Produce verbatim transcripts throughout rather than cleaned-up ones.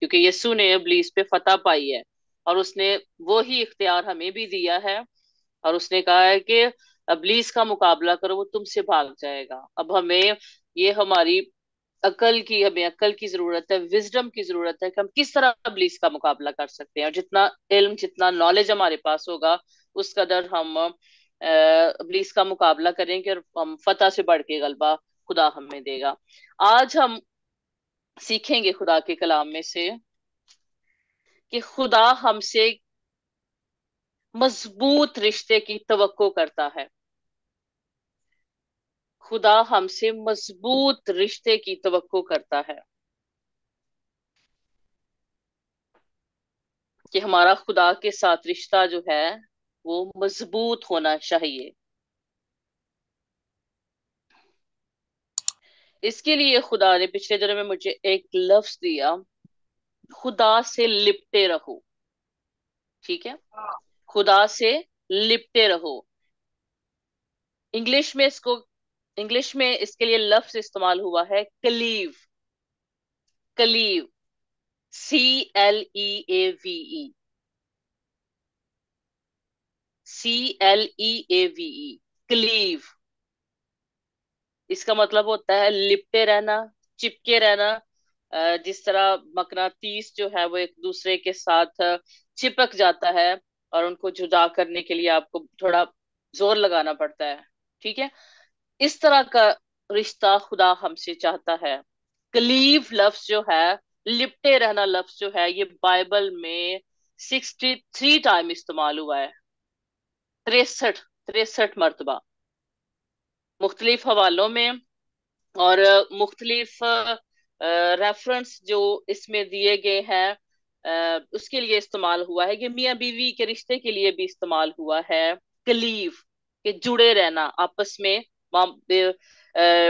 क्योंकि यीशु ने इब्लीस पे फतह पाई है, और उसने वो ही इख्तियार हमें भी दिया है। और उसने कहा है कि इब्लीस का मुकाबला करो, वो तुमसे भाग जाएगा। अब हमें ये हमारी अकल की हमें अकल की जरूरत है, विजडम की जरूरत है कि हम किस तरह इब्लीस का मुकाबला कर सकते हैं। और जितना इल्म, जितना नॉलेज हमारे पास होगा, उस कदर हम अ, इब्लीस का मुकाबला करेंगे, और हम फतह से बढ़ के गलबा खुदा हमें देगा। आज हम सीखेंगे खुदा के कलाम में से कि खुदा हमसे मजबूत रिश्ते की तवक्को करता है। खुदा हमसे मजबूत रिश्ते की तवक्को करता है कि हमारा खुदा के साथ रिश्ता जो है वो मजबूत होना चाहिए। इसके लिए खुदा ने पिछले दिनों में मुझे एक लफ्ज दिया, खुदा से लिपटे रहो। ठीक है, खुदा से लिपटे रहो। इंग्लिश में इसको इंग्लिश में इसके लिए लफ्ज इस्तेमाल हुआ है cleave. Cleave, C L E A V E, C L E A V E, cleave. इसका मतलब होता है लिपटे रहना, चिपके रहना। अ, जिस तरह मकनातीस जो है वो एक दूसरे के साथ अ, चिपक जाता है, और उनको जुदा करने के लिए आपको थोड़ा जोर लगाना पड़ता है। ठीक है, इस तरह का रिश्ता खुदा हमसे चाहता है। क्लीव लफ्ज जो है, लिपटे रहना लफ्ज जो है, ये बाइबल में सिक्सटी थ्री टाइम इस्तेमाल हुआ है। तिरसठ तिरसठ मरतबा, मुख्तलिफ हवालों में। और मुख्तलिफ रेफरेंस जो इसमें दिए गए हैं, अ, उसके लिए इस्तेमाल हुआ है। कि मियाँ बीवी के रिश्ते के लिए भी इस्तेमाल हुआ है कलीव, के जुड़े रहना आपस में। माँ अ,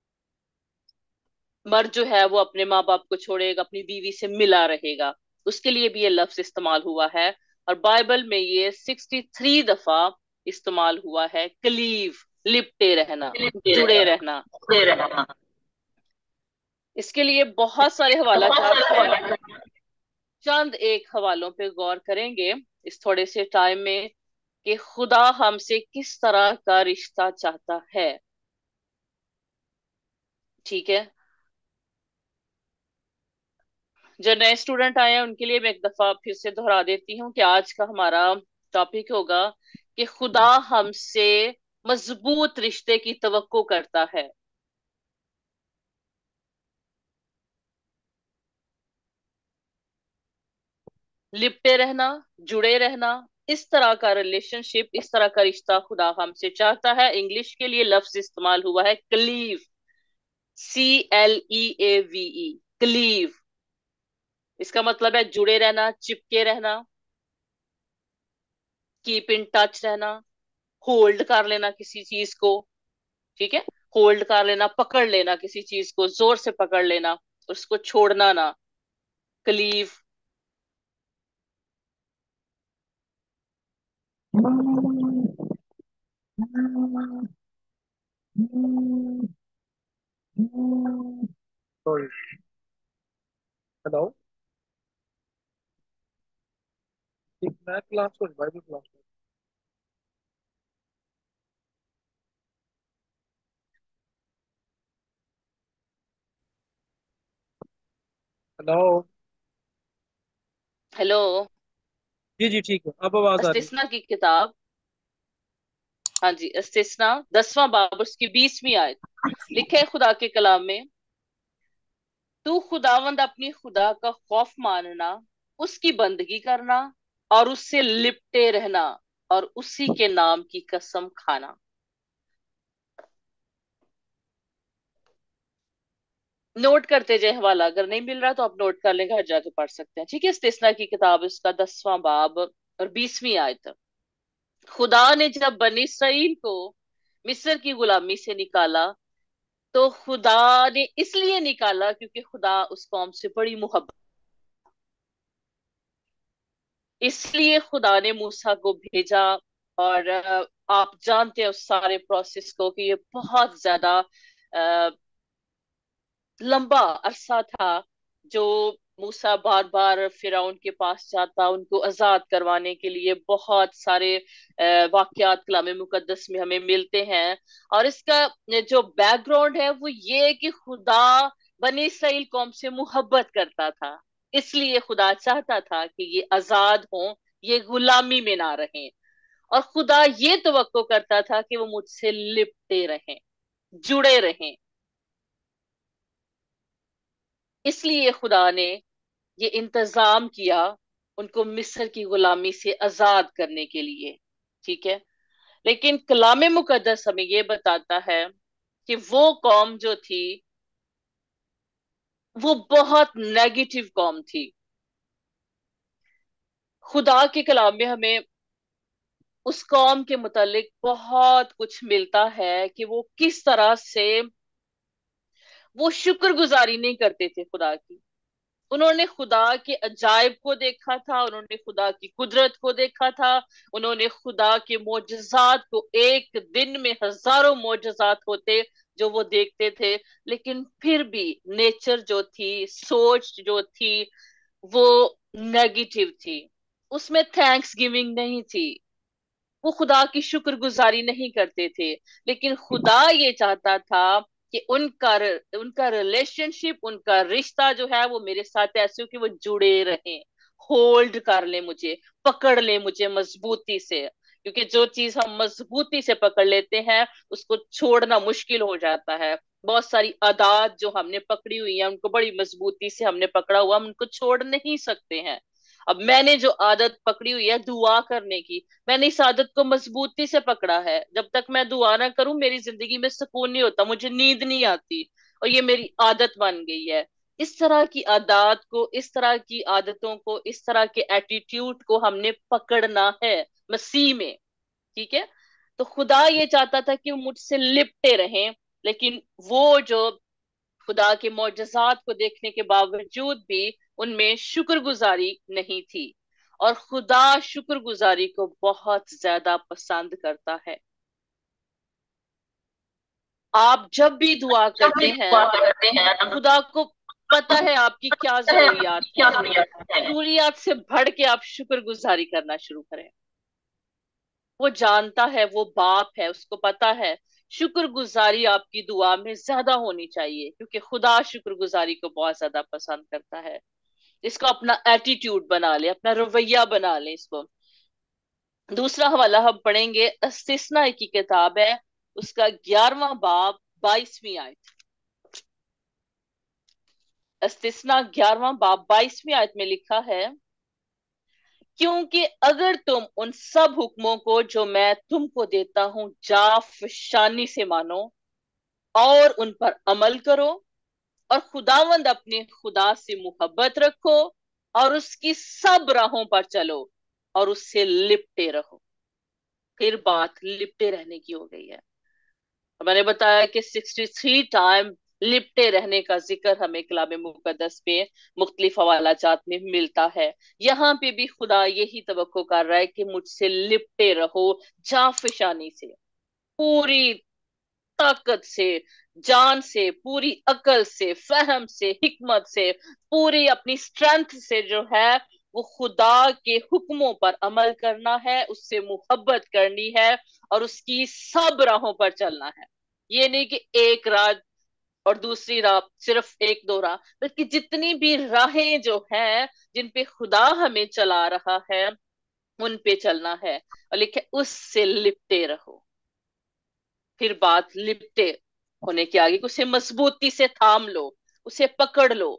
मर्द जो है वो अपने माँ बाप को छोड़ेगा, अपनी बीवी से मिला रहेगा, उसके लिए भी ये लफ्ज इस्तेमाल हुआ है। और बाइबल में ये सिक्सटी थ्री दफा इस्तेमाल हुआ है कलीव, लिपटे रहना, लिपटे जुड़े रहना, रहना। जुड़े रहना। इसके लिए बहुत सारे हवाला बहुत जात हैं। सारे चंद एक हवालों पे गौर करेंगे इस थोड़े से टाइम में, कि खुदा हमसे किस तरह का रिश्ता चाहता है। ठीक है, जो नए स्टूडेंट आए हैं उनके लिए मैं एक दफा फिर से दोहरा देती हूँ कि आज का हमारा टॉपिक होगा कि खुदा हमसे मजबूत रिश्ते की तवक्को करता है। लिपटे रहना, जुड़े रहना, इस तरह का रिलेशनशिप, इस तरह का रिश्ता खुदा हमसे चाहता है। इंग्लिश के लिए लफ्ज इस्तेमाल हुआ है cleave, C L E A V E, cleave. इसका मतलब है जुड़े रहना, चिपके रहना, कीप इन टच रहना, होल्ड कर लेना किसी चीज को। ठीक है, होल्ड कर लेना, पकड़ लेना किसी चीज को, जोर से पकड़ लेना, उसको छोड़ना ना, क्लीव। सॉरी। हेलो। एक मैथ क्लास को बाइबल क्लास को। हेलो। हेलो। जी जी ठीक है, अब आवाज आ रही है। इस्तिस्ना की किताब, हाँ जी, इस्तिस्ना दसवां बाब उसकी बीसवीं आयत, लिखे है खुदा के कलाम में, तू खुदावंद अपनी खुदा का खौफ मानना, उसकी बंदगी करना, और उससे लिपटे रहना, और उसी के नाम की कसम खाना। नोट करते जाए हवाला, अगर नहीं मिल रहा तो आप नोट कर लें, घर जाके पढ़ सकते हैं। ठीक है, इस्तिस्ना की किताब उसका दसवां बाब और बीसवीं आयत। खुदा ने जब बनी इसराइल को मिस्र की गुलामी से निकाला, तो खुदा ने इसलिए निकाला क्योंकि खुदा उस कौम से बड़ी मोहब्बत, इसलिए खुदा ने मूसा को भेजा। और अ, आप जानते हैं उस सारे प्रोसेस को, कि ये बहुत ज्यादा अ, लंबा अरसा था जो मूसा बार बार फिरौन के पास जाता, उनको आजाद करवाने के लिए। बहुत सारे अ, वाकयात कलाम मुकद्दस में हमें मिलते हैं। और इसका जो बैकग्राउंड है वो ये है कि खुदा बनी इसराइल कौम से मोहब्बत करता था, इसलिए खुदा चाहता था कि ये आजाद हों, ये गुलामी में ना रहें। और खुदा ये तवक्को करता था कि वो मुझसे लिपटे रहें, जुड़े रहें। इसलिए खुदा ने ये इंतजाम किया उनको मिस्र की गुलामी से आजाद करने के लिए। ठीक है। लेकिन कलाम मुकद्दस हमें ये बताता है कि वो कौम जो थी वो बहुत नेगेटिव कौम थी। खुदा के कलाम में हमें उस कौम के मुतालिक बहुत कुछ मिलता है कि वो किस तरह से वो शुक्रगुजारी नहीं करते थे खुदा की। उन्होंने खुदा के अजायब को देखा था, उन्होंने खुदा की कुदरत को देखा था, उन्होंने खुदा के मोजज़ात को, एक दिन में हजारों मोजज़ात होते जो वो देखते थे। लेकिन फिर भी नेचर जो थी, सोच जो थी, वो नेगेटिव थी। उसमें थैंक्स गिविंग नहीं थी, वो खुदा की शुक्रगुजारी नहीं करते थे। लेकिन खुदा ये चाहता था कि उनका उनका रिलेशनशिप, उनका रिश्ता जो है वो मेरे साथ ऐसे हो कि वो जुड़े रहें, होल्ड कर ले मुझे, पकड़ ले मुझे मजबूती से। क्योंकि जो चीज हम मजबूती से पकड़ लेते हैं उसको छोड़ना मुश्किल हो जाता है। बहुत सारी आदत जो हमने पकड़ी हुई है उनको बड़ी मजबूती से हमने पकड़ा हुआ, हम उनको छोड़ नहीं सकते हैं। अब मैंने जो आदत पकड़ी हुई है दुआ करने की, मैंने इस आदत को मजबूती से पकड़ा है। जब तक मैं दुआ ना करूं मेरी जिंदगी में सुकून नहीं होता, मुझे नींद नहीं आती, और ये मेरी आदत बन गई है। इस तरह की आदत को, इस तरह की आदतों को, इस तरह के एटीट्यूड को हमने पकड़ना है मसीह में। ठीक है। तो खुदा ये चाहता था कि वो मुझसे लिपटे रहें। लेकिन वो जो खुदा के मोजज़ात को देखने के बावजूद भी उनमें शुक्रगुजारी नहीं थी। और खुदा शुक्रगुजारी को बहुत ज्यादा पसंद करता है। आप जब भी दुआ जब भी करते दुआ हैं, करते हैं खुदा को पता है आपकी क्या पता है जरूरियात आपकी क्या है। जरूरत है। जरूरियात से बढ़ के आप शुक्रगुजारी करना शुरू करें। वो जानता है, वो बाप है, उसको पता है शुक्रगुजारी आपकी दुआ में ज्यादा होनी चाहिए, क्योंकि खुदा शुक्रगुजारी को बहुत ज्यादा पसंद करता है। इसको अपना एटीट्यूड बना ले, अपना रवैया बना ले इसको। दूसरा हवाला हम पढ़ेंगे, इस्तिस्ना की किताब है, उसका ग्यारहवां बाब बाईसवीं आयत। इस्तिस्ना ग्यारहवां बाब बाईसवीं आयत में लिखा है, क्योंकि अगर तुम उन सब हुक्मों को जो मैं तुमको देता हूं जाफशानी से मानो और उन पर अमल करो, और खुदावंद अपने खुदा से मोहब्बत रखो और उसकी सब राहों पर चलो और उससे लिपटे रहो। फिर बात लिपटे रहने की हो गई है। मैंने बताया कि सिक्सटी थ्री टाइम लिपटे रहने का जिक्र हमें कलाम मुकद्दस में मुख्तलिफ हवाला जात में मिलता है। यहाँ पे भी खुदा यही तवक्को कर रहा है कि मुझसे लिपटे रहो जाफशानी से, पूरी ताकत से, जान से, पूरी अकल से, फहम से, हिकमत से, पूरी अपनी स्ट्रेंथ से जो है वो खुदा के हुक्मों पर अमल करना है, उससे मोहब्बत करनी है और उसकी सब राहों पर चलना है। ये नहीं कि एक राह और दूसरी राह, सिर्फ एक दो राह, बल्कि जितनी भी राहें जो हैं जिन पे खुदा हमें चला रहा है उन पे चलना है। और लिखे उससे लिपटे रहो। फिर बात लिपटे होने के आगे उसे मजबूती से थाम लो, उसे पकड़ लो।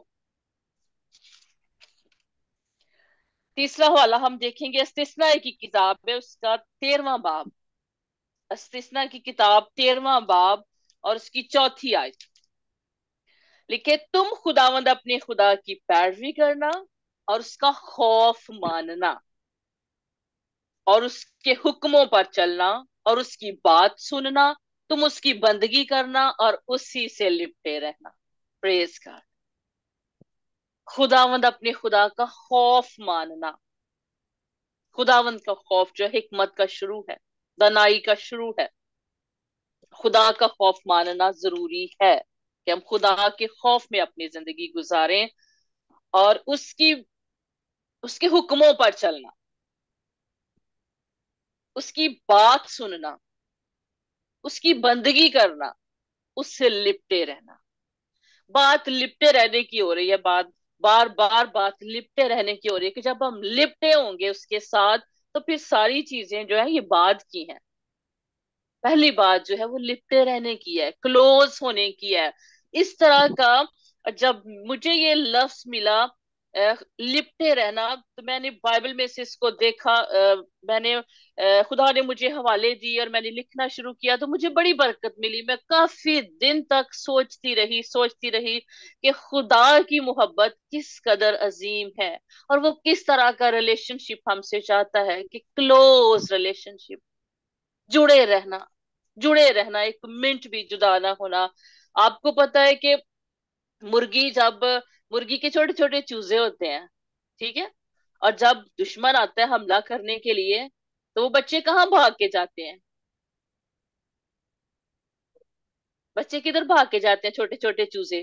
तीसरा हवाला हम देखेंगे, इस्तिस्ना की किताब है, उसका तेरहवां बाब। इस्तिस्ना की किताब तेरहवां बाब और उसकी चौथी आयत लिखे, तुम खुदावंद अपने खुदा की पैरवी करना और उसका खौफ मानना और उसके हुक्मों पर चलना और उसकी बात सुनना, तुम उसकी बंदगी करना और उसी से लिपटे रहना। Praise God. खुदावंद अपने खुदा का खौफ मानना। खुदावंद का खौफ जो हिकमत का शुरू है, दनाई का शुरू है। खुदा का खौफ मानना जरूरी है कि हम खुदा के खौफ में अपनी जिंदगी गुजारें और उसकी उसके हुक्मों पर चलना, उसकी बात सुनना, उसकी बंदगी करना, उससे लिपटे रहना। बात लिपटे रहने की हो रही है, बात बार बार बात लिपटे रहने की हो रही है कि जब हम लिपटे होंगे उसके साथ, तो फिर सारी चीजें जो है ये बाद की हैं। पहली बात जो है वो लिपटे रहने की है, क्लोज होने की है। इस तरह का जब मुझे ये लफ्ज मिला, अ, लिपटे रहना, तो मैंने बाइबल में से इसको देखा। अ, मैंने अ, खुदा ने मुझे हवाले दिए और मैंने लिखना शुरू किया, तो मुझे बड़ी बरकत मिली। मैं काफी दिन तक सोचती रही सोचती रही कि खुदा की मोहब्बत किस कदर अजीम है, और वो किस तरह का रिलेशनशिप हमसे चाहता है, कि क्लोज रिलेशनशिप, जुड़े रहना, जुड़े रहना, एक मिनट भी जुदा ना होना। आपको पता है कि मुर्गी जब मुर्गी के छोटे छोटे चूजे होते हैं, ठीक है, और जब दुश्मन आता है हमला करने के लिए, तो वो बच्चे कहाँ भाग के जाते हैं? बच्चे किधर भाग के जाते हैं? छोटे छोटे चूजे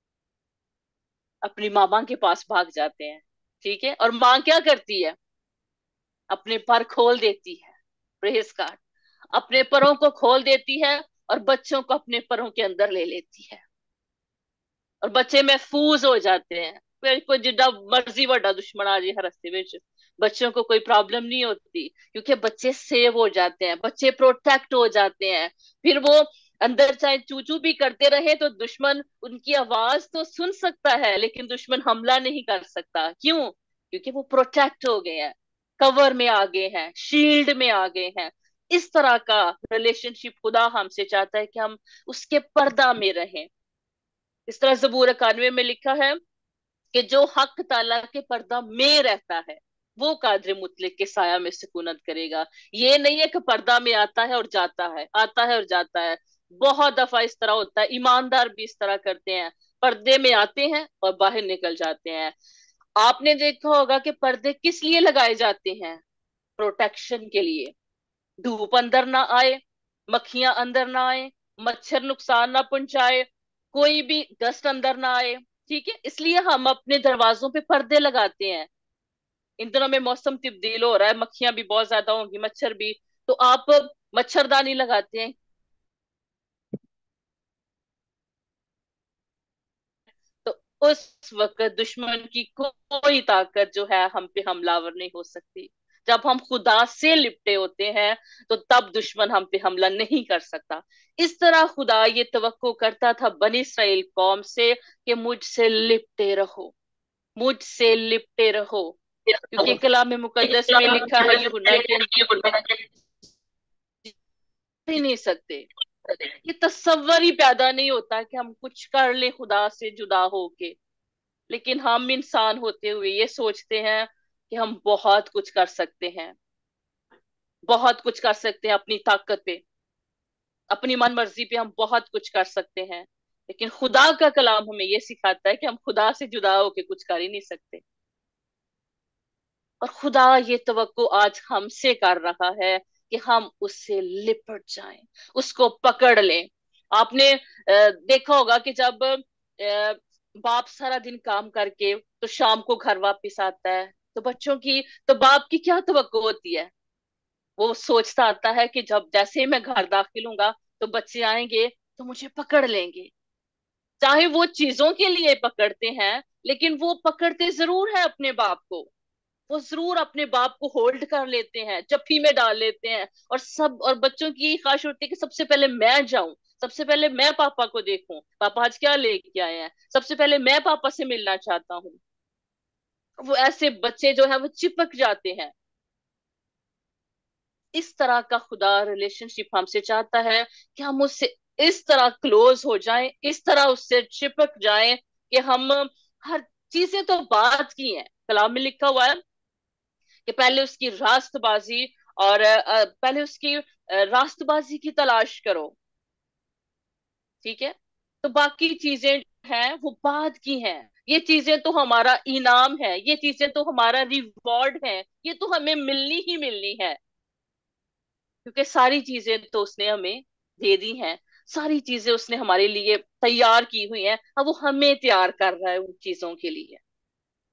अपनी मामा के पास भाग जाते हैं, ठीक है। और माँ क्या करती है? अपने पर खोल देती है, प्रेस गार्ड, अपने परों को खोल देती है और बच्चों को अपने परों के अंदर ले लेती है, और बच्चे महफूज हो जाते हैं। फिर कोई जिड्डा मर्जी बड़ा दुश्मन आ जाए हर रस्ते में, बच्चों को कोई प्रॉब्लम नहीं होती, क्योंकि बच्चे सेव हो जाते हैं, बच्चे प्रोटेक्ट हो जाते हैं। फिर वो अंदर चाहे चू चू भी करते रहे तो दुश्मन उनकी आवाज तो सुन सकता है, लेकिन दुश्मन हमला नहीं कर सकता। क्यों? क्योंकि वो प्रोटेक्ट हो गए हैं, कवर में आ गए हैं, शील्ड में आ गए हैं। इस तरह का रिलेशनशिप खुदा हमसे चाहता है कि हम उसके पर्दा में रहें। इस तरह जबूर इक्यानवे में लिखा है कि जो हक ताला के पर्दा में रहता है, वो कादर मुतलक के साया में सुकूनत करेगा। ये नहीं है कि पर्दा में आता है और जाता है, आता है और जाता है। बहुत दफा इस तरह होता है, ईमानदार भी इस तरह करते हैं, पर्दे में आते हैं और बाहर निकल जाते हैं। आपने देखा होगा कि पर्दे किस लिए लगाए जाते हैं? प्रोटेक्शन के लिए। धूप अंदर ना आए, मक्खियां अंदर ना आए, मच्छर नुकसान ना पहुंचाए, कोई भी डस्ट अंदर ना आए, ठीक है। इसलिए हम अपने दरवाजों पे पर्दे लगाते हैं। इन दिनों में मौसम तब्दील हो रहा है, मक्खियां भी बहुत ज्यादा होंगी, मच्छर भी, तो आप मच्छरदानी लगाते हैं, तो उस वक्त दुश्मन की कोई ताकत जो है हम पे हमलावर नहीं हो सकती। जब हम खुदा से लिपटे होते हैं, तो तब दुश्मन हम पे हमला नहीं कर सकता। इस तरह खुदा ये तवक्को करता था बनी इसराइल कौम से कि मुझसे लिपटे रहो, मुझसे लिपटे रहो। क्योंकि कलाम मुकद्दस में लिखा है यूहन्ना के ही नहीं सकते, ये तस्वर ही पैदा नहीं होता कि हम कुछ कर ले खुदा से जुदा होके। लेकिन हम इंसान होते हुए ये सोचते हैं कि हम बहुत कुछ कर सकते हैं, बहुत कुछ कर सकते हैं अपनी ताकत पे, अपनी मन मर्जी पे हम बहुत कुछ कर सकते हैं। लेकिन खुदा का कलाम हमें ये सिखाता है कि हम खुदा से जुदा होके कुछ कर ही नहीं सकते। और खुदा ये तवक्को आज हमसे कर रहा है कि हम उससे लिपट जाएं, उसको पकड़ लें। आपने अ, देखा होगा कि जब अ, बाप सारा दिन काम करके तो शाम को घर वापस आता है, तो बच्चों की, तो बाप की क्या तवक्को होती है? वो सोचता आता है कि जब जैसे ही मैं घर दाखिल होऊंगा, तो बच्चे आएंगे तो मुझे पकड़ लेंगे। चाहे वो चीजों के लिए पकड़ते हैं, लेकिन वो पकड़ते जरूर है अपने बाप को। वो जरूर अपने बाप को होल्ड कर लेते हैं, जफ्फी में डाल लेते हैं, और सब, और बच्चों की यही ख्वाहिश होती है कि सबसे पहले मैं जाऊं, सबसे पहले मैं पापा को देखूं, पापा आज क्या लेके आए हैं, सबसे पहले मैं पापा से मिलना चाहता हूँ। वो ऐसे बच्चे जो है वो चिपक जाते हैं। इस तरह का खुदा रिलेशनशिप हमसे चाहता है कि हम उससे इस तरह क्लोज हो जाएं, इस तरह उससे चिपक जाएं कि हम, हर चीजें तो बात की हैं, कलाम में लिखा हुआ है कि पहले उसकी रास्तबाजी, और अ, पहले उसकी अ, रास्तबाजी की तलाश करो, ठीक है। तो बाकी चीजें हैं वो बाद की हैं। ये चीजें तो हमारा इनाम है, ये चीजें तो हमारा रिवॉर्ड है, ये तो हमें मिलनी ही मिलनी है, क्योंकि सारी चीजें तो उसने हमें दे दी हैं, सारी चीजें उसने हमारे लिए तैयार की हुई हैं। अब वो हमें तैयार कर रहा है उन चीजों के लिए।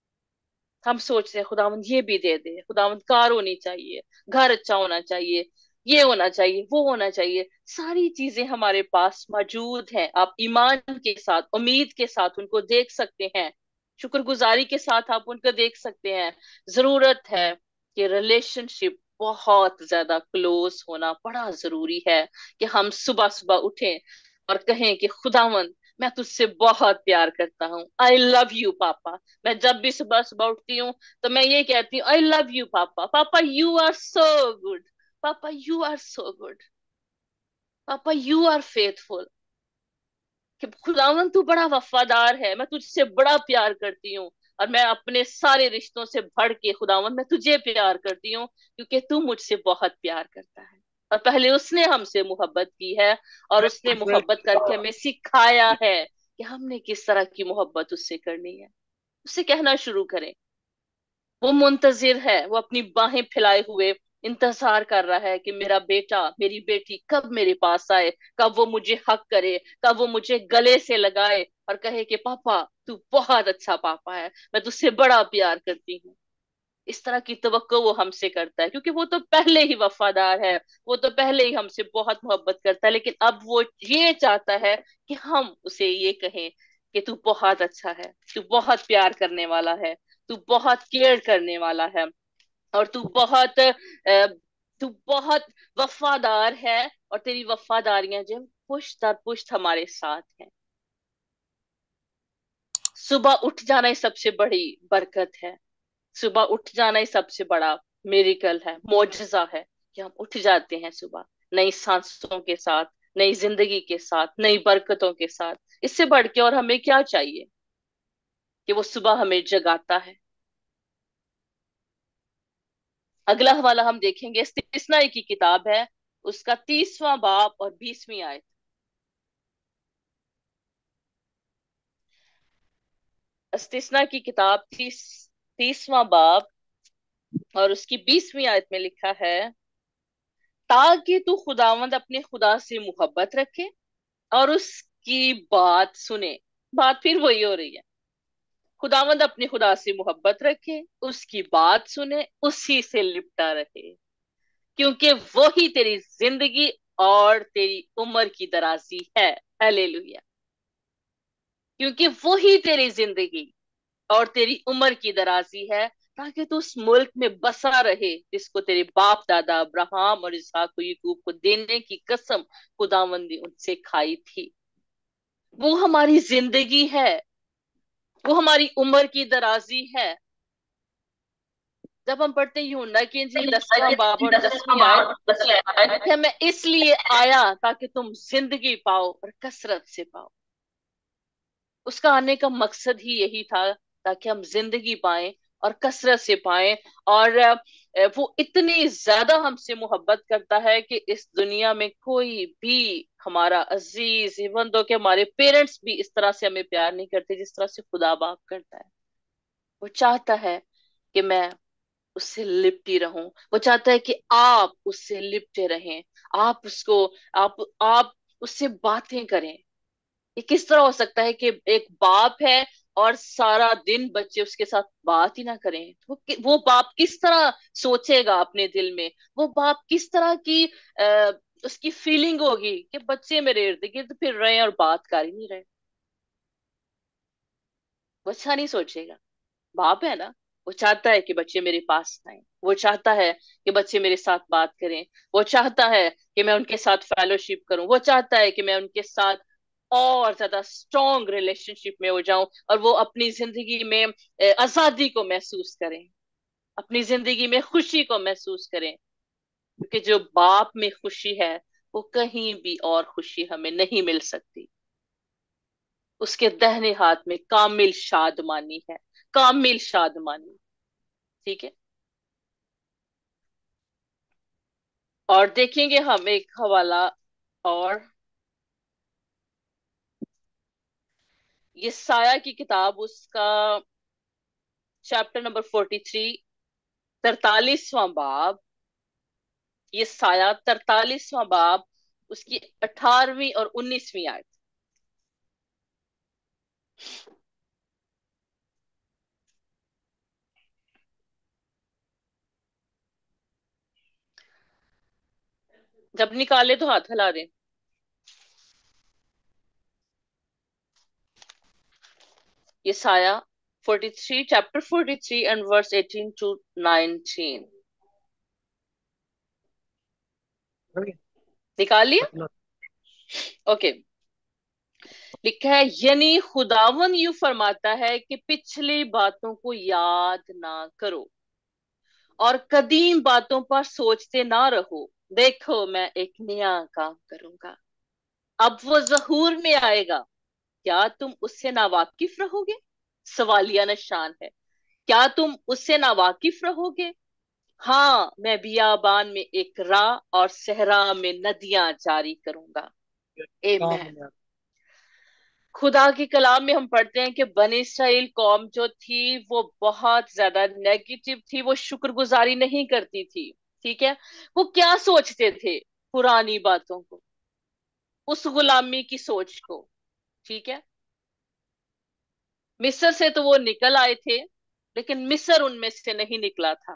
हम सोचते हैं खुदावंद ये भी दे दे, खुदावंद कार होनी चाहिए, घर अच्छा होना चाहिए, ये होना चाहिए, वो होना चाहिए। सारी चीजें हमारे पास मौजूद हैं। आप ईमान के साथ, उम्मीद के साथ उनको देख सकते हैं, शुक्रगुजारी के साथ आप उनको देख सकते हैं। जरूरत है कि रिलेशनशिप बहुत ज्यादा क्लोज होना बड़ा जरूरी है, कि हम सुबह सुबह उठें और कहें कि खुदावंद मैं तुझसे बहुत प्यार करता हूँ, आई लव यू पापा। मैं जब भी सुबह सुबह उठती हूँ तो मैं ये कहती हूँ, I love you papa, papa you are so good, papa you are so good, papa you are faithful. कि खुदावन तू बड़ा वफादार है, मैं तुझसे बड़ा प्यार करती हूँ, और मैं अपने सारे रिश्तों से बढ़ के खुदावन मैं तुझे प्यार करती हूँ, क्योंकि तू मुझसे बहुत प्यार करता है। और पहले उसने हमसे मोहब्बत की है, और उसने मोहब्बत करके हमें सिखाया है कि हमने किस तरह की मोहब्बत उससे करनी है। उससे कहना शुरू करें। वो मुंतजिर है, वो अपनी बाहें फैलाए हुए इंतजार कर रहा है कि मेरा बेटा, मेरी बेटी कब मेरे पास आए, कब वो मुझे हक करे, कब वो मुझे गले से लगाए और कहे कि पापा तू बहुत अच्छा पापा है, मैं तुझसे बड़ा प्यार करती हूँ। इस तरह की तवक्को वो हमसे करता है, क्योंकि वो तो पहले ही वफादार है, वो तो पहले ही हमसे बहुत मोहब्बत करता है। लेकिन अब वो ये चाहता है कि हम उसे ये कहें कि तू बहुत अच्छा है, तू बहुत प्यार करने वाला है, तू बहुत केयर करने वाला है, और तू बहुत अ, तू बहुत वफादार है, और तेरी वफादारियां जो पुश्त दर पुश्त हमारे साथ हैं। सुबह उठ जाना ही सबसे बड़ी बरकत है। सुबह उठ जाना ही सबसे बड़ा मेरिकल है, मोजज़ा है, कि हम उठ जाते हैं सुबह नई सांसों के साथ, नई जिंदगी के साथ, नई बरकतों के साथ। इससे बढ़ के और हमें क्या चाहिए, कि वो सुबह हमें जगाता है। अगला हवाला हम देखेंगे, इस्तिस्ना की किताब है, उसका तीसवां बाब और बीसवीं आयत। इस्तिस्ना की किताब तीस तीसवां बाब और उसकी बीसवीं आयत में लिखा है, ताकि तू खुदावंद अपने खुदा से मोहब्बत रखे और उसकी बात सुने। बात फिर वही हो रही है, खुदावंद अपने खुदा से मोहब्बत रखे, उसकी बात सुने, उसी से लिपटा रहे, क्योंकि वो ही तेरी जिंदगी और तेरी उम्र की दराजी है। हालेलुया। क्योंकि वो ही तेरी जिंदगी और तेरी उम्र की दराजी है, ताकि तू उस मुल्क में बसा रहे जिसको तेरे बाप दादा अब्राहम और इसहाक को याकूब को देने की कसम खुदावंद ने उनसे खाई थी। वो हमारी जिंदगी है, वो हमारी उम्र की दराजी है। जब हम पढ़ते हैं यूहन्ना की इंजील दसवां बाब और दसवीं आयत, कि मैं इसलिए आया ताकि तुम जिंदगी पाओ और कसरत से पाओ। उसका आने का मकसद ही यही था, ताकि हम जिंदगी पाएं और कसरत से पाएं। और अ, वो इतनी ज्यादा हमसे मोहब्बत करता है कि इस दुनिया में कोई भी हमारा अजीज, इवन दो कि हमारे पेरेंट्स भी इस तरह से हमें प्यार नहीं करते जिस तरह से खुदा बाप करता है। वो चाहता है कि मैं उससे लिपटी रहूं, वो चाहता है कि आप उससे लिपटे रहें, आप उसको, आप आप उससे बातें करें। ये किस तरह हो सकता है कि एक बाप है और सारा दिन बच्चे उसके साथ बात ही ना करें? वो वो बाप किस तरह सोचेगा अपने दिल में? वो बाप किस तरह की आ, उसकी फीलिंग होगी कि बच्चे मेरे इर्द गिर्द फिर रहे हैं और बात कर ही नहीं रहे? वो अच्छा नहीं सोचेगा। बाप है ना, वो चाहता है कि बच्चे मेरे पास आए, वो चाहता है कि बच्चे मेरे साथ बात करें, वो चाहता है कि मैं उनके साथ फेलोशिप करूं, वो चाहता है कि मैं उनके साथ और ज्यादा स्ट्रॉन्ग रिलेशनशिप में हो जाऊं, और वो अपनी जिंदगी में अ, आजादी को महसूस करें, अपनी जिंदगी में खुशी को महसूस करें। क्योंकि जो बाप में खुशी है, वो कहीं भी और खुशी हमें नहीं मिल सकती। उसके दाहिने हाथ में कामिल शादमानी है, कामिल शादमानी। ठीक है। और देखेंगे हम एक हवाला, और ये साया की किताब, उसका चैप्टर नंबर फोर्टी थ्री, तरतालीसवां बाब। ये साया तरतालीसवां बाब, उसकी अठारहवीं और उन्नीसवीं आयत। जब निकाले तो हाथ हिला दें। ये साया forty three, chapter forty three and verse eighteen to nineteen. नहीं, निकाल लिया। अपना। ओके। लिखा है, यानी खुदावन यूं फरमाता है कि पिछली बातों को याद ना करो और कदीम बातों पर सोचते ना रहो। देखो मैं एक नया काम करूंगा, अब वो जहूर में आएगा, क्या तुम उससे नावाकिफ रहोगे? सवालिया निशान है। क्या तुम उससे नावाकिफ रहोगे? हाँ, मैं बियाबान में एक राह और सहरा में नदियां जारी करूंगा। काम आमीन। में आता खुदा के कलाम में हम पढ़ते हैं कि बनी इसराइल कौम जो थी वो बहुत ज्यादा नेगेटिव थी, वो शुक्रगुजारी नहीं करती थी। ठीक है। वो क्या सोचते थे? पुरानी बातों को, उस गुलामी की सोच को। ठीक है। मिस्र से तो वो निकल आए थे, लेकिन मिस्र उनमें से नहीं निकला था।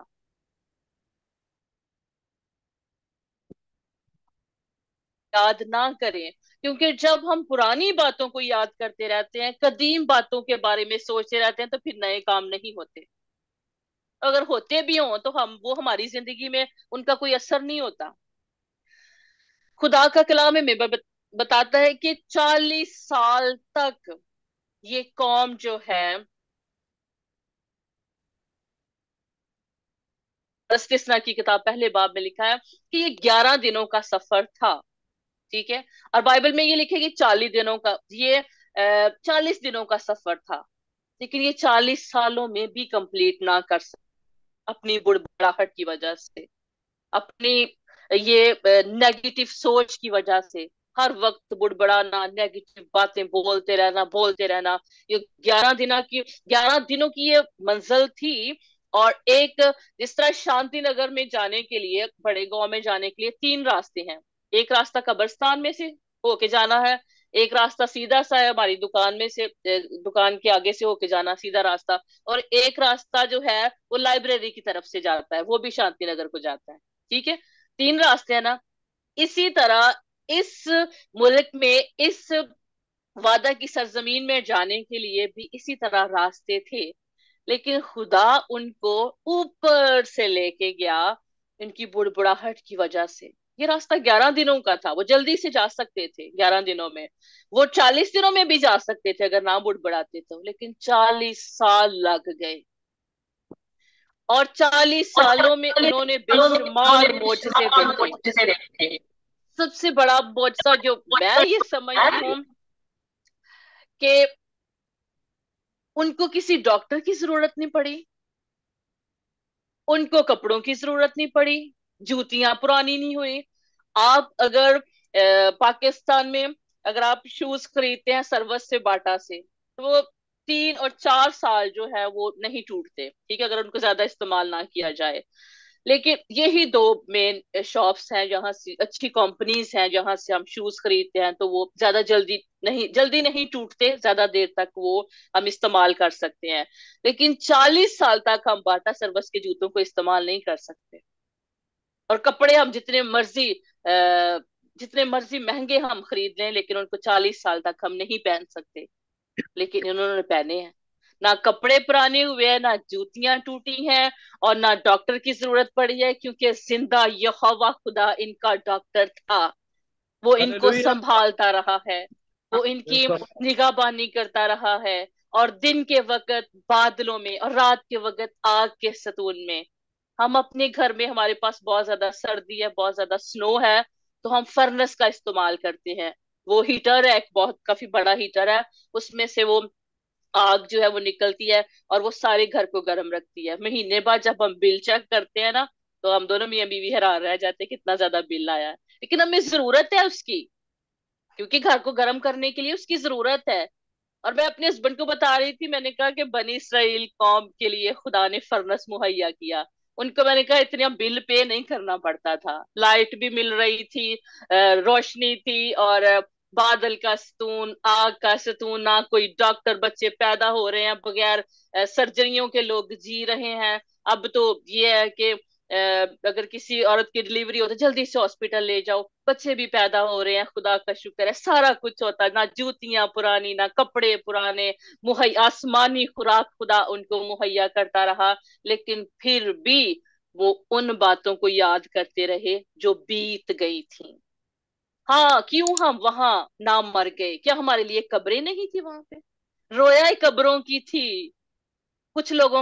याद ना करें, क्योंकि जब हम पुरानी बातों को याद करते रहते हैं, कदीम बातों के बारे में सोचते रहते हैं, तो फिर नए काम नहीं होते। अगर होते भी हों तो हम वो हमारी जिंदगी में उनका कोई असर नहीं होता। खुदा का कलाम हमें ब- बताता है कि चालीस साल तक ये कौम जो है, इस्तिस्ना की किताब पहले बाब में लिखा है कि ये ग्यारह दिनों का सफर था। ठीक है। और बाइबल में ये लिखे कि चालीस दिनों का, ये चालीस दिनों का सफर था। लेकिन ये चालीस सालों में भी कंप्लीट ना कर सके, अपनी बुड़बड़ाहट की वजह से, अपनी ये नेगेटिव सोच की वजह से। हर वक्त बुड़बड़ाना, नेगेटिव बातें बोलते रहना बोलते रहना। ये ग्यारह दिनों की ग्यारह दिनों की ये मंजिल थी। और एक, जिस तरह शांति नगर में जाने के लिए, बड़े गांव में जाने के लिए तीन रास्ते हैं। एक रास्ता कब्रिस्तान में से होके जाना है, एक रास्ता सीधा सा है हमारी दुकान में से, अ, दुकान के आगे से होके जाना सीधा रास्ता। और एक रास्ता जो है वो लाइब्रेरी की तरफ से जाता है, वो भी शांति नगर को जाता है। ठीक है। तीन रास्ते हैं ना। इसी तरह इस मुल्क में, इस वादा की सरजमीन में जाने के लिए भी इसी तरह रास्ते थे। लेकिन खुदा उनको ऊपर से लेके गया, इनकी बुड़बुड़ाहट की वजह से। ये रास्ता ग्यारह दिनों का था, वो जल्दी से जा सकते थे ग्यारह दिनों में। वो चालीस दिनों में भी जा सकते थे अगर ना बुड़बुड़ाते तो, लेकिन चालीस साल लग गए। और चालीस और सालों में चालीस उन्होंने सालों में उन्होंने बेशुमार मोजज़े बेशुमार देखे। मुझसे देखे। सबसे बड़ा मुआजिजा जो मैं ये समझती हूँ कि उनको किसी डॉक्टर की जरूरत नहीं पड़ी, उनको कपड़ों की जरूरत नहीं पड़ी, जूतियां पुरानी नहीं हुई। आप अगर अ, पाकिस्तान में अगर आप शूज खरीदते हैं सरवत से, बाटा से, तो वो तीन और चार साल जो है वो नहीं टूटते। ठीक है, अगर उनको ज्यादा इस्तेमाल ना किया जाए। लेकिन यही दो मेन शॉप्स हैं जहां से, अच्छी कंपनीज हैं जहां से हम शूज खरीदते हैं, तो वो ज्यादा जल्दी नहीं जल्दी नहीं टूटते, ज्यादा देर तक वो हम इस्तेमाल कर सकते हैं। लेकिन चालीस साल तक हम बाटा सर्विस के जूतों को इस्तेमाल नहीं कर सकते। और कपड़े हम जितने मर्जी आ, जितने मर्जी महंगे हम खरीद लें, लेकिन उनको चालीस साल तक हम नहीं पहन सकते। लेकिन इन्होंने पहने हैं। ना कपड़े पुराने हुए हैं, ना जूतियां टूटी हैं, और ना डॉक्टर की जरूरत पड़ी है, क्योंकि जिंदा यहोवा खुदा इनका डॉक्टर था। वो इनको हालेलुया। संभालता रहा है, वो इनकी बिल्कुल। निगाहबानी करता रहा है। और दिन के वक्त बादलों में और रात के वक्त आग के सतून में। हम अपने घर में, हमारे पास बहुत ज्यादा सर्दी है, बहुत ज्यादा स्नो है, तो हम फर्नेस का इस्तेमाल करते हैं। वो हीटर है, एक बहुत काफी बड़ा हीटर है, उसमें से वो आग जो है वो निकलती है और वो सारे घर को गर्म रखती है। महीने बाद जब हम बिल चेक करते हैं ना, तो हम दोनों मियां बीवी हैरान रह जाते हैं कितना ज्यादा बिल आया है। लेकिन हमें जरूरत है उसकी, क्योंकि घर को गर्म करने के लिए उसकी जरूरत है। और मैं अपने हस्बैंड को बता रही थी, मैंने कहा कि बनी इसराइल कौम के लिए खुदा ने फर्नेस मुहैया किया। उनको मैंने कहा इतना बिल पे नहीं करना पड़ता था, लाइट भी मिल रही थी, अ, रोशनी थी, और अ, बादल का सतून, आग का सतून, ना कोई डॉक्टर, बच्चे पैदा हो रहे हैं बगैर अ, सर्जरियों के, लोग जी रहे हैं। अब तो ये है कि अगर किसी औरत की डिलीवरी हो तो जल्दी से हॉस्पिटल ले जाओ, बच्चे भी पैदा हो रहे हैं, खुदा का शुक्र है, सारा कुछ होता है, ना जूतियां पुरानी ना कपड़े पुराने, मुहैया आसमानी खुराक खुदा उनको मुहैया करता रहा। लेकिन फिर भी वो उन बातों को याद करते रहे जो बीत गई थी। हाँ, क्यों हम वहां ना मर गए? क्या हमारे लिए कब्रें नहीं थी वहां पे? रोया ही कब्रों की थी। कुछ लोगों,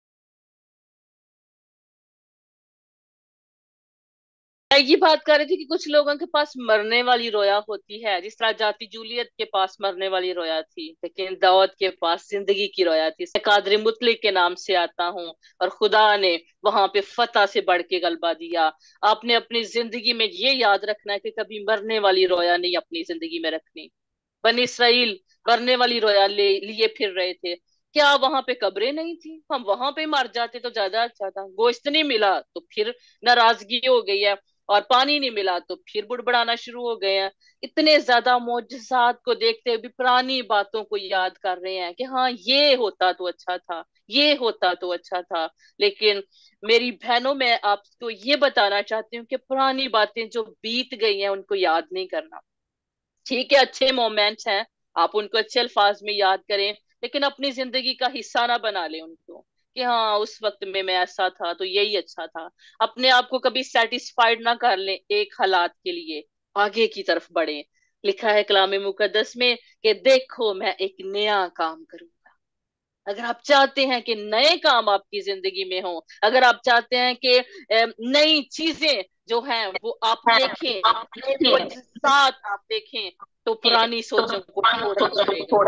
मैं ये बात कर रही थी कि कुछ लोगों के पास मरने वाली रोया होती है, जिस तरह जाती जूलियत के पास मरने वाली रोया थी, लेकिन दाऊद के पास जिंदगी की रोया थी। मैं कादर मुतलिक के नाम से आता हूँ, और खुदा ने वहां पे फतह से बढ़ के गलबा दिया। आपने अपनी जिंदगी में ये याद रखना है कि कभी मरने वाली रोया नहीं अपनी जिंदगी में रखनी। बनी इसराइल मरने वाली रोया ले लिए फिर रहे थे। क्या वहां पे कब्रें नहीं थी? हम वहां पे मर जाते तो ज्यादा अच्छा था। गोश्त नहीं मिला तो फिर नाराजगी हो गई है, और पानी नहीं मिला तो फिर बुड़बुड़ाना शुरू हो गए हैं। इतने ज्यादा मौजज़ात को देखते हुए भी पुरानी बातों को याद कर रहे हैं कि हाँ ये होता तो अच्छा था, ये होता तो अच्छा था। लेकिन मेरी बहनों, मैं आपको ये बताना चाहती हूँ कि पुरानी बातें जो बीत गई हैं उनको याद नहीं करना। ठीक है, अच्छे मोमेंट्स हैं, आप उनको अच्छे अल्फाज में याद करें, लेकिन अपनी जिंदगी का हिस्सा ना बना लें उनको कि हाँ उस वक्त में मैं ऐसा था तो यही अच्छा था। अपने आप को कभी सेटिस्फाइड ना कर लें एक हालात के लिए, आगे की तरफ बढ़ें। लिखा है कलाम मुकद्दस में कि देखो मैं एक नया काम करूंगा। अगर आप चाहते हैं कि नए काम आपकी जिंदगी में हो, अगर आप चाहते हैं कि अ, नई चीजें जो हैं वो आप देखें, नए मुझसत आप देखें, तो पुरानी सोचों को छोड़ना पड़ेगा।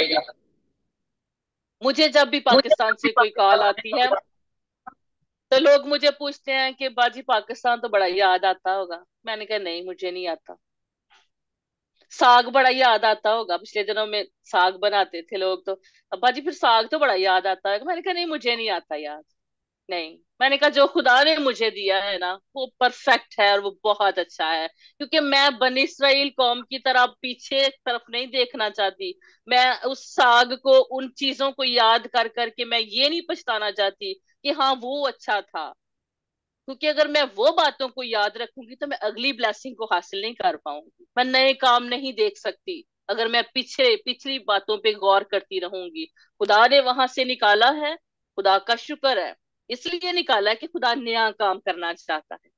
मुझे जब भी पाकिस्तान से कोई कॉल आती है तो लोग मुझे पूछते हैं कि बाजी पाकिस्तान तो बड़ा याद आता होगा। मैंने कहा नहीं, मुझे नहीं आता। साग बड़ा याद आता होगा, पिछले दिनों में साग बनाते थे लोग तो, अब्बा जी फिर साग तो बड़ा याद आता है। मैंने कहा नहीं, मुझे नहीं आता याद। नहीं, मैंने कहा जो खुदा ने मुझे दिया है ना वो परफेक्ट है और वो बहुत अच्छा है, क्योंकि मैं बनी इसराइल कौम की तरह पीछे तरफ नहीं देखना चाहती। मैं उस साग को, उन चीजों को याद कर करके मैं ये नहीं पछताना चाहती कि हाँ वो अच्छा था, क्योंकि अगर मैं वो बातों को याद रखूंगी तो मैं अगली ब्लेसिंग को हासिल नहीं कर पाऊंगी। मैं नए काम नहीं देख सकती अगर मैं पीछे पिछली बातों पे गौर करती रहूंगी। खुदा ने वहां से निकाला है, खुदा का शुक्र है, इसलिए निकाला है कि खुदा नया काम करना चाहता है।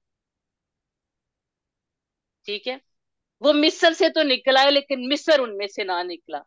ठीक है, वो मिस्र से तो निकला है लेकिन मिस्र उनमें से ना निकला।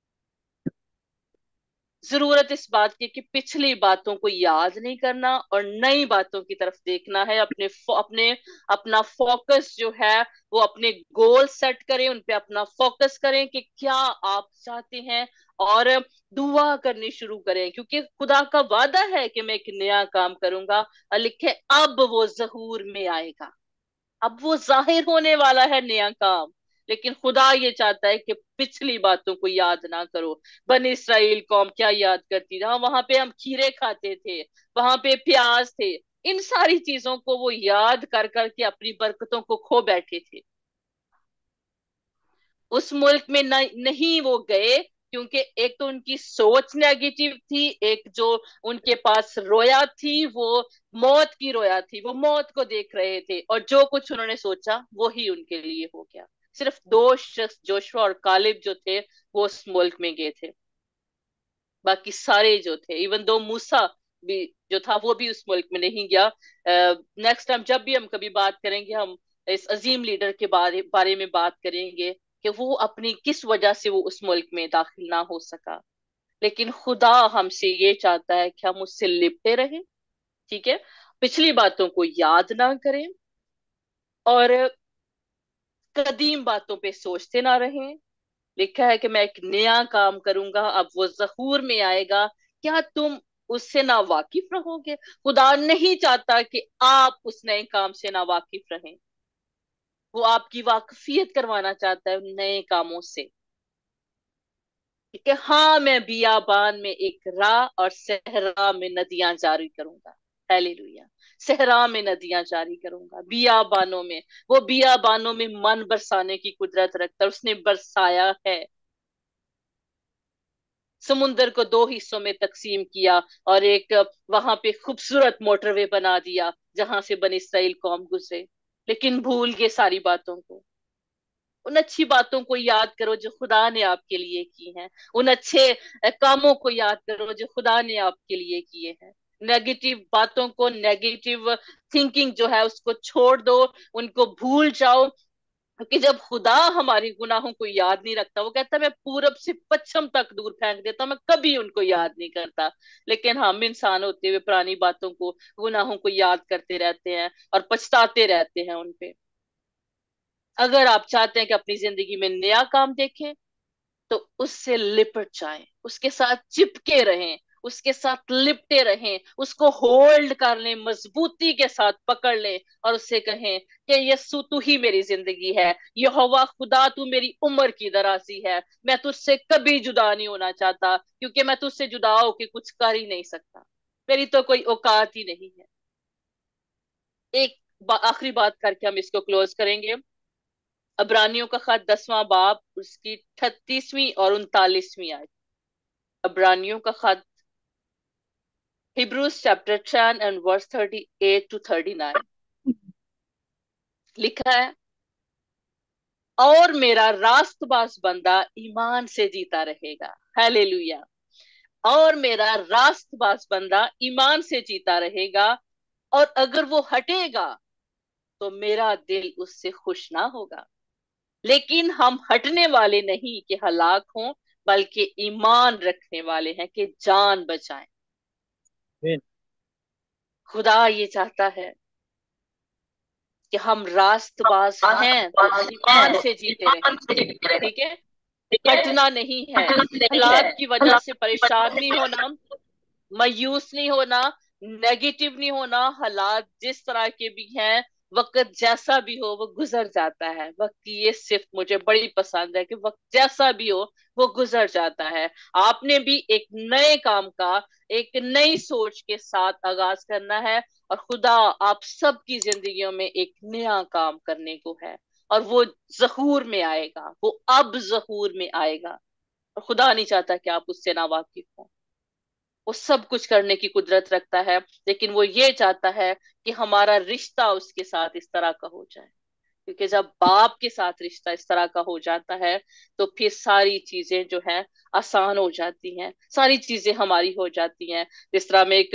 जरूरत इस बात की कि पिछली बातों को याद नहीं करना और नई बातों की तरफ देखना है। अपने अपने अपना फोकस जो है वो अपने गोल सेट करें, उन पे अपना फोकस करें कि क्या आप चाहते हैं, और दुआ करनी शुरू करें, क्योंकि खुदा का वादा है कि मैं एक नया काम करूंगा, और लिखे अब वो जहूर में आएगा। अब वो जाहिर होने वाला है नया काम। लेकिन खुदा ये चाहता है कि पिछली बातों को याद ना करो। बनी इसराइल कौम क्या याद करती थी? हाँ, वहां पे हम खीरे खाते थे, वहां पे प्याज थे, इन सारी चीजों को वो याद कर करके अपनी बरकतों को खो बैठे थे। उस मुल्क में न, नहीं वो गए, क्योंकि एक तो उनकी सोच नेगेटिव थी, एक जो उनके पास रोया थी वो मौत की रोया थी, वो मौत को देख रहे थे, और जो कुछ उन्होंने सोचा वो ही उनके लिए हो गया। सिर्फ दो शख्स जोशुआ और कालिब जो थे वो उस मुल्क में गए थे, बाकी सारे जो थे, इवन दो मूसा भी जो था वो भी उस मुल्क में नहीं गया। नेक्स्ट टाइम जब भी हम कभी बात करेंगे, हम इस अजीम लीडर के बारे बारे में बात करेंगे कि वो अपनी किस वजह से वो उस मुल्क में दाखिल ना हो सका। लेकिन खुदा हमसे ये चाहता है कि हम उससे लिपटे रहें। ठीक है, पिछली बातों को याद ना करें, और कदीम बातों पे सोचते ना रहें। लिखा है कि मैं एक नया काम करूंगा, अब वो जहूर में आएगा। क्या तुम उससे ना वाकिफ रहोगे? खुदा नहीं चाहता कि आप उस नए काम से ना वाकिफ रहें, वो आपकी वाकफियत करवाना चाहता है उन नए कामों से। कि हाँ, मैं बियाबान में एक राह और सहरा में नदियां जारी करूंगा। हालेलुया। सहरा में नदियां जारी करूंगा, बियाबानों में। वो बियाबानों में मन बरसाने की कुदरत रखता है, उसने बरसाया है। समुंदर को दो हिस्सों में तकसीम किया और एक वहां पे खूबसूरत मोटरवे बना दिया, जहां से बनी इसराइल कौम गुजरे, लेकिन भूल गए सारी बातों को। उन अच्छी बातों को याद करो जो खुदा ने आपके लिए की हैं। उन अच्छे अ, कामों को याद करो जो खुदा ने आपके लिए किए हैं। नेगेटिव बातों को, नेगेटिव थिंकिंग जो है उसको छोड़ दो, उनको भूल जाओ। क्योंकि जब खुदा हमारी गुनाहों को याद नहीं रखता, वो कहता है मैं पूरब से पश्चिम तक दूर फेंक देता हूं, मैं कभी उनको याद नहीं करता। लेकिन हम इंसान होते हुए पुरानी बातों को, गुनाहों को याद करते रहते हैं और पछताते रहते हैं उनपे। अगर आप चाहते हैं कि अपनी जिंदगी में नया काम देखें, तो उससे लिपट जाएं, उसके साथ चिपके रहें, उसके साथ लिपटे रहें, उसको होल्ड कर लें, मजबूती के साथ पकड़ लें और उससे कहें कि यस्सु तू ही मेरी जिंदगी है, यहोवा खुदा तू मेरी उम्र की दराजी है, मैं तुझसे कभी जुदा नहीं होना चाहता, क्योंकि मैं तुझसे जुदा होके कुछ कर ही नहीं सकता, मेरी तो कोई औकात ही नहीं है। एक बा, आखिरी बात करके हम इसको क्लोज करेंगे। अब्रानियों का खत दसवां बाब, उसकी छत्तीसवीं और उनतालीसवीं आयत। अब्रानियों का खत, Hebrews chapter ten and verse thirty eight to thirty nine, लिखा है, और मेरा रास्तबाज बंदा ईमान से जीता रहेगा। हालेलुया। और मेरा रास्तबाज बंदा ईमान से जीता रहेगा, और अगर वो हटेगा तो मेरा दिल उससे खुश ना होगा। लेकिन हम हटने वाले नहीं कि हलाक हों, बल्कि ईमान रखने वाले हैं कि जान बचाएं। आमीन। खुदा ये चाहता है कि हम रास्तबाज हैं तो ईमान से जीते रहें। ठीक है, हटना नहीं है, हालात की वजह से परेशान नहीं होना, मायूस नहीं होना, नेगेटिव नहीं होना। हालात जिस तरह के भी हैं, वक्त जैसा भी हो वो गुजर जाता है। वक्त की ये सिर्फ मुझे बड़ी पसंद है कि वक्त जैसा भी हो वो गुजर जाता है। आपने भी एक नए काम का, एक नई सोच के साथ आगाज करना है, और खुदा आप सबकी जिंदगियों में एक नया काम करने को है, और वो ज़हूर में आएगा, वो अब ज़हूर में आएगा। और खुदा नहीं चाहता कि आप उससे ना वाकिफ हो। वो सब कुछ करने की कुदरत रखता है, लेकिन वो ये चाहता है कि हमारा रिश्ता उसके साथ इस तरह का हो जाए। क्योंकि जब बाप के साथ रिश्ता इस तरह का हो जाता है, तो फिर सारी चीजें जो है आसान हो जाती हैं, सारी चीजें हमारी हो जाती हैं। जिस तरह में एक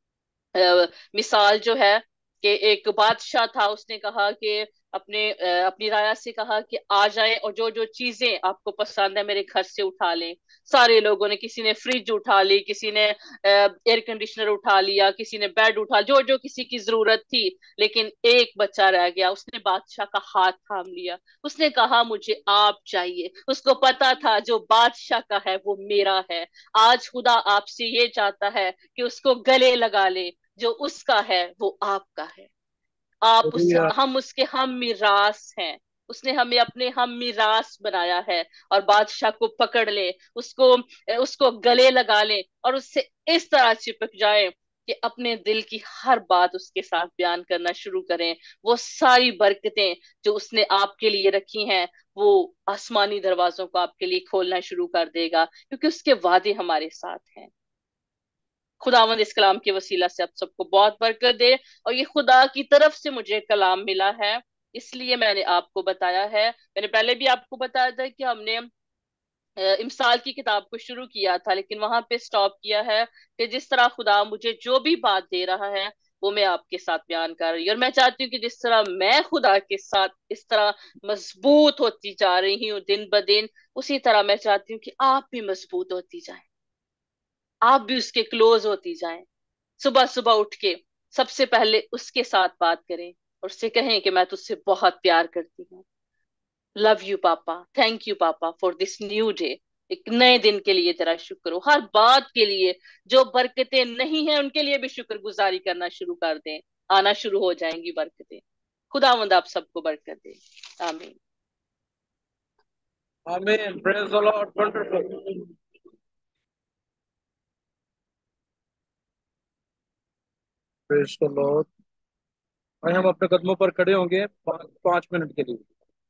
अ, मिसाल जो है कि एक बादशाह था, उसने कहा कि अपने अ, अपनी राया से कहा कि आ जाए और जो जो चीजें आपको पसंद है मेरे घर से उठा लें। सारे लोगों ने, किसी ने फ्रिज उठा ली, किसी ने एयर कंडीशनर उठा लिया, किसी ने बेड उठा, जो जो किसी की जरूरत थी। लेकिन एक बच्चा रह गया, उसने बादशाह का हाथ थाम लिया, उसने कहा मुझे आप चाहिए। उसको पता था जो बादशाह का है वो मेरा है। आज खुदा आपसे ये चाहता है कि उसको गले लगा ले, जो उसका है वो आपका है। आप उस, हालेलुया। हम उसके हम मिरास हैं। उसने हमें अपने हम मिरास बनाया है। और बादशाह को पकड़ ले, उसको उसको गले लगा ले और उससे इस तरह चिपक जाए कि अपने दिल की हर बात उसके साथ बयान करना शुरू करें। वो सारी बरकतें जो उसने आपके लिए रखी हैं, वो आसमानी दरवाजों को आपके लिए खोलना शुरू कर देगा, क्योंकि उसके वादे हमारे साथ हैं। खुदावंद इस कलाम के वसीला से आप सबको बहुत बरकत दे। और ये खुदा की तरफ से मुझे कलाम मिला है, इसलिए मैंने आपको बताया है। मैंने पहले भी आपको बताया था कि हमने अ, इमसाल की किताब को शुरू किया था, लेकिन वहां पे स्टॉप किया है कि जिस तरह खुदा मुझे जो भी बात दे रहा है वो मैं आपके साथ बयान कर रही हूँ। और मैं चाहती हूँ कि जिस तरह मैं खुदा के साथ इस तरह मजबूत होती जा रही हूँ दिन ब दिन, उसी तरह मैं चाहती हूँ कि आप भी मजबूत होती जाएं, आप भी उसके क्लोज होती जाएं। सुबह सुबह उठ के सबसे पहले उसके साथ बात करें और उससे कहें कि मैं तुझसे बहुत प्यार करती हूँ। Love you papa, thank you papa for this new day. एक नए दिन के लिए तेरा शुक्र हो, हर बात के लिए। जो बरकतें नहीं है उनके लिए भी शुक्रगुजारी करना शुरू कर दें, आना शुरू हो जाएंगी बरकतें। खुदावंद आप सबको बरकत दे। आमीन। आमीन। Praise the Lord. Wonderful. Praise the Lord. और हम अपने कदमों पर खड़े होंगे पाँच पाँच मिनट के लिए।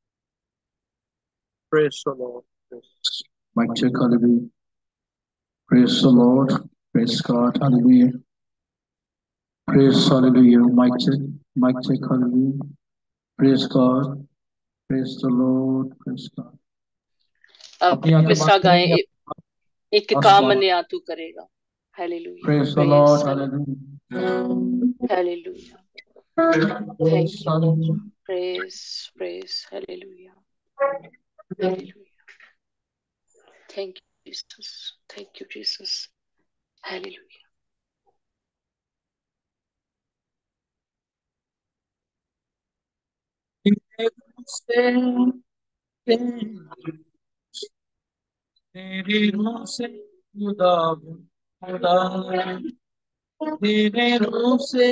Praise the Lord. Mic check, hallelujah. Praise the Lord. Praise God, hallelujah. Praise hallelujah. Mic check. Mic check hallelujah. Praise God. Praise the Lord. Praise God. अब अपनी आंखें मिश्रा बंद गाएं, करेंगे एक एक काम आसमान ने तू करेगा। Hallelujah, Praise the praise Lord. Hallelujah, Hallelujah. Hallelujah, Praise thank you, hallelujah. Praise praise, hallelujah, hallelujah, thank you Jesus, thank you Jesus, hallelujah. तेरे रूह से खुदा खुदा तेरे रूह से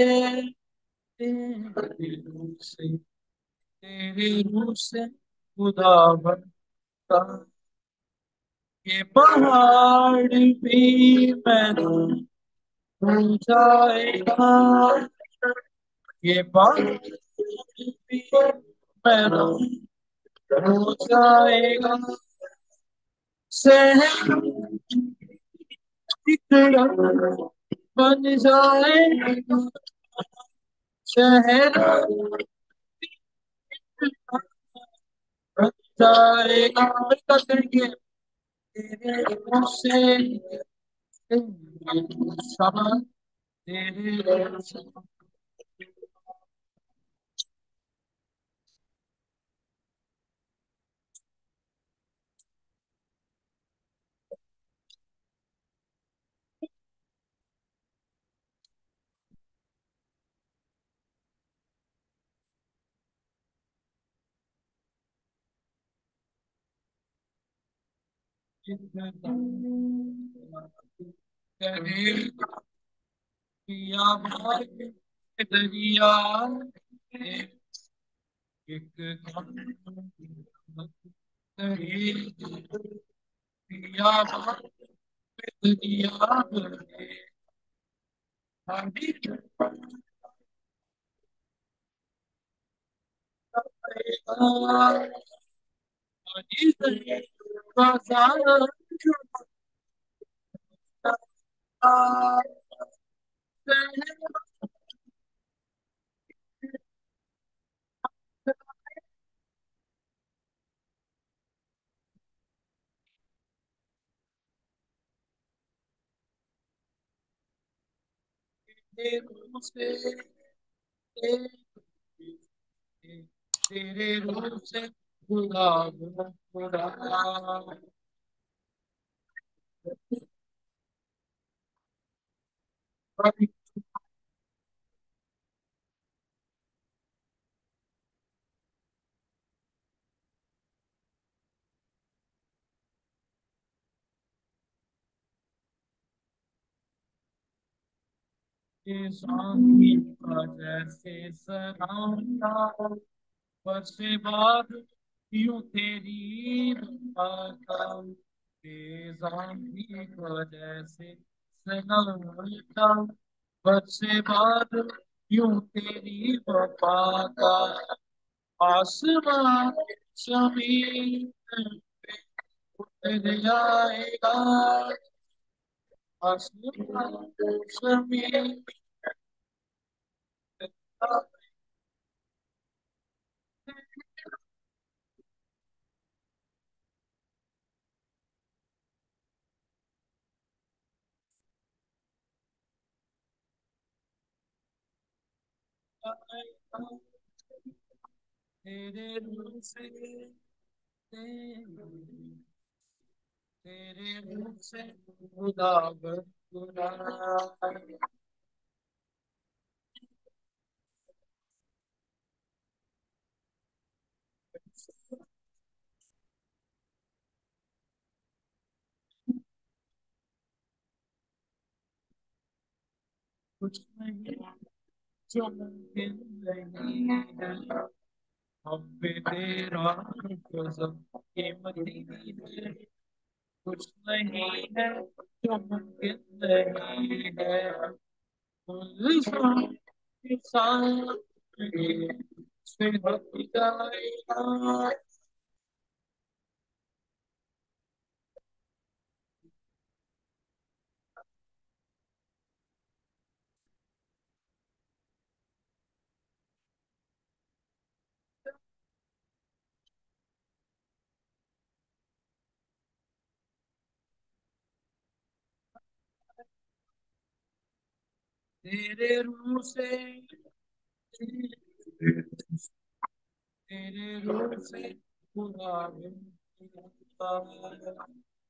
तेरे रूह से तेरे रूह से खुदा बनता ये पहाड़ भी मैंने हो जाएगा ये पहाड़ भी मैंने हो जाएगा शहर बिगड़ा बन जाएगा शहर बन जाएगा करेंगे तेरे रूह से क्षमा तेरे रूह से करेगा पिया भाई दरिया एक करेगा पिया भाई दरिया तेरे रूप से खुदा खुदा शांति का जैसे सराहना बरसे बाद यूं तेरी आता बेजानी का जैसे सनाटा बरसे बाद यूं तेरी वफा का आसमान जमीन पे उतर जाएगा आसमान जमीन पे जाएगा तेरे रूप से तेरे तेरे रूप से खुदा खुदा कुछ नहीं जो मुमकिन नहीं है अब भी तेरा गजब कीमती है कुछ नहीं है जो मुमकिन नहीं है कुल इंसान से हट जाएगा तेरे रूह से, तेरे रूह से खुदावन खुदा।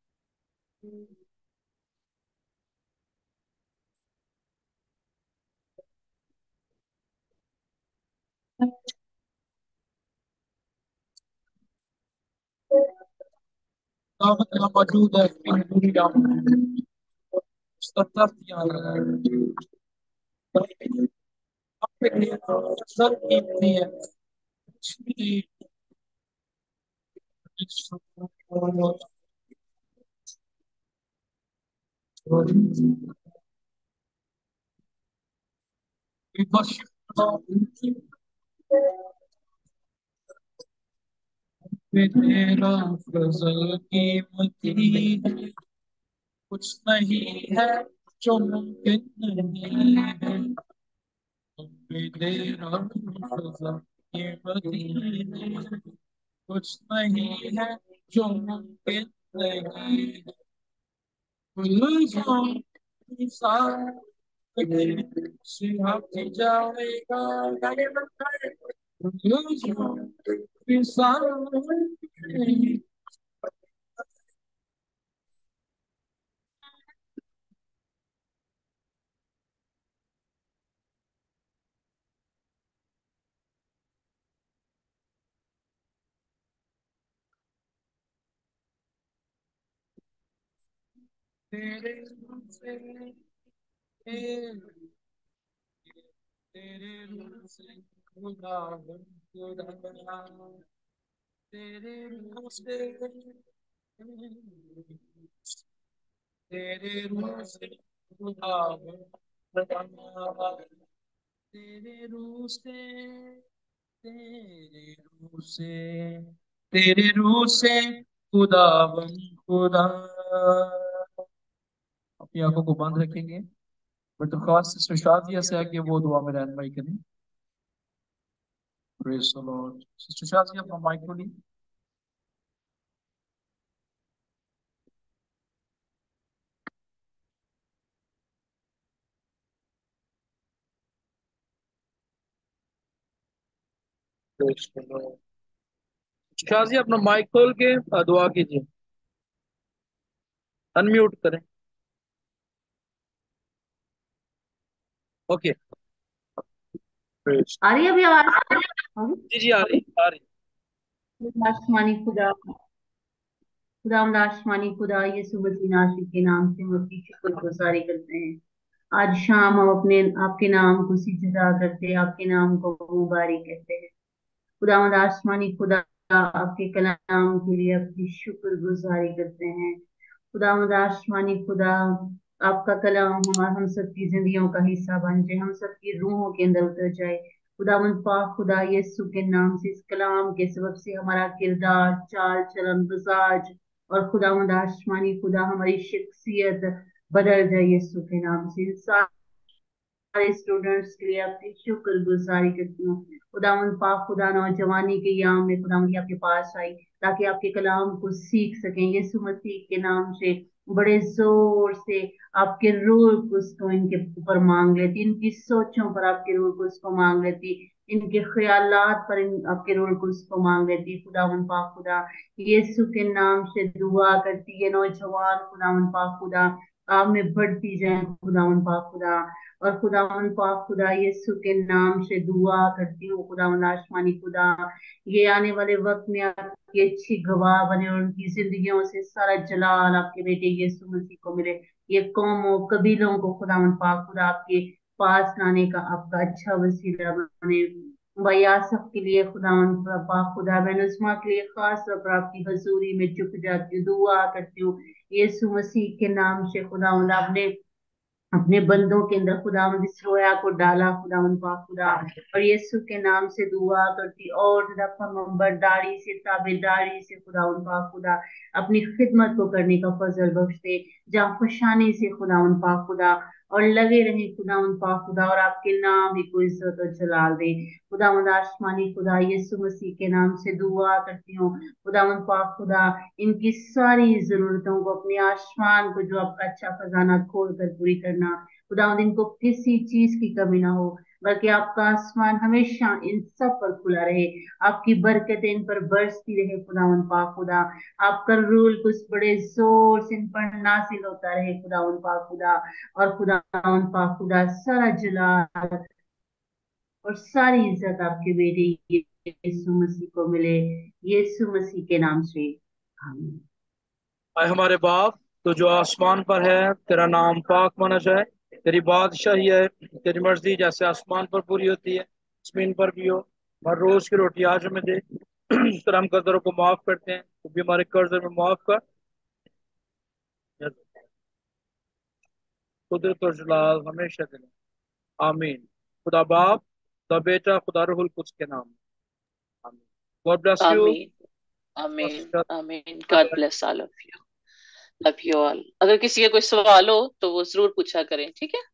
दावत यहाँ मौजूद है, इन पूरी दावत सत्तर दिया है। अपने लिए सर कीमती है। We worship you, तेरा फजल कीमती है, कुछ नहीं है जो मुमकिन नहीं है। तेरा फजल कीमती है, कुछ नहीं है जो मुमकिन नहीं है। भूल जाओ इंसान सिहाब जाएगा, भूल जाओ इंसान। तेरे रूह से, तेरे रूह से खुदा खुदा, तेरे रूह से, तेरे रूह से खुदा खुदा, तेरे रूह से, तेरे रूह से, तेरे रूह से खुदा खुदा। अपनी आंखों को बंद रखेंगे। मैं तो खास सिस्टर शादिया से आगे वो दुआ में रहनुमाई करें। Praise the Lord. Sister Shadiya अपना माइक खोलिए। Praise the Lord. शादिया अपना माइक खोल के दुआ कीजिए, अनम्यूट करें। ओके। प्रेज। आ रही है अभी आवाज? जी जी आ रही आ रही। आसमानी खुदा, खुदा आसमानी खुदा यीशु मसीह नासरी के नाम से हम आपकी शुक्रगुजारी करते हैं। आज शाम हम अपने आपके नाम को सिजदा करते हैं, आपके नाम को मुबारक कहते हैं। खुदा आसमानी खुदा, आपके कलाम के लिए आपकी शुक्रगुजारी करते हैं। खुदा आसमानी खुदा, आपका कलाम हमारा हम सबकी जिंदगियों का हिस्सा बन जाए, हम सबकी रूहों के अंदर उतर जाए। खुदावंद पाक खुदा यीशु के नाम से, इस कलाम के सबब से हमारा किरदार, चाल चलन, मिजाज और खुदावंद आसमानी खुदा हमारी शख्सियत बदल जाए यीशु के नाम से। सारे स्टूडेंट्स के लिए आपकी शुक्रगुजारी करती हूँ। खुदावंद पाक खुदा, नौजवानी के याम में खुदावंद आपके पास आई ताकि आपके कलाम को सीख सकें। यीशु मसीह के नाम से बड़े जोर से आपके रूह को उसको इनके ऊपर मांग लेती, इनकी सोचों पर आपके रूह को उसको मांग लेती, इनके ख्यालात पर इन आपके रूह को उसको मांग लेती। खुदावंद पाक खुदा यीशु के नाम से दुआ करती है, नौजवान खुदावंद पाक खुदा आप में बढ़ती जाए खुदावंद पाक खुदा। और खुदावंद पाक खुदा यीशु के नाम से दुआ करती हूँ खुदावंद आसमानी खुदा, ये आने वाले वक्त में आपकी अच्छी गवाह बने और उनकी जिंदगियों से सारा जलाल आपके बेटे यीशु मसीह को मिले। ये कौमों कबीलों को खुदावंद पाक खुदा आपके पास लाने का आपका अच्छा वसीला बने। भाई आसफ के लिए खुदावंद पाक खुदा, मैं नुस्मा के लिए खास तौर पर आपकी हजूरी में झुक जाती हूँ, दुआ करती हूँ यीशु मसीह के नाम से। खुदावंद आपने अपने बंदों के अंदर खुदावंद इस रोया को डाला खुदावंद पाक खुदा, और यीशु के नाम से दुआ करती और बर्दारी से, ताबेदारी से खुदावंद पाक खुदा अपनी खिदमत को करने का फजल बख्श दे, जहाँ खुशानी से खुदावंद पाक खुदा और लगे रहे खुदावंद पाक खुदा, और आपके नाम ही को इज्जत और जलाल दे। खुदावंद आसमानी खुदा यीशु मसीह के नाम से दुआ करती हूँ खुदावंद पाक खुदा, इनकी सारी जरूरतों को अपने आसमान को जो आपका अच्छा खजाना खोल कर पूरी करना। खुदावंद इनको किसी चीज की कमी ना हो, बल्कि आपका आसमान हमेशा इन सब पर खुला रहे, आपकी बरकतें इन पर बरसती रहे खुदावंद पाक खुदा। आपका रूल कुछ बड़े जोर से इन पर नाजिल होता रहे खुदावंद पाक खुदा। और खुदावंद पाक खुदा सारा जलाल और सारी इज्जत आपके बेटे यीशु मसीह को मिले, यीशु मसीह के नाम से आमीन। आए हमारे बाप तो जो आसमान पर है, तेरा नाम पाक माना जाए, तेरी बादशाही है, तेरी मर्जी जैसे आसमान पर पूरी होती है जमीन पर भी हो। हर रोज की रोटी आज हमें दे, तर हम कर्जदारों को माफ करते हैं तो भी हमारे कर्ज में माफ कर। कुदरत और जलाल हमेशा देना, आमीन। खुदा बाप, खुदा बेटा, खुदा रूहुल कुद्स के नाम में, आमीन। God bless you. आमीन आमीन आमीन। God bless all of you. Love you all. अगर किसी का कोई सवाल हो तो वो जरूर पूछा करें, ठीक है।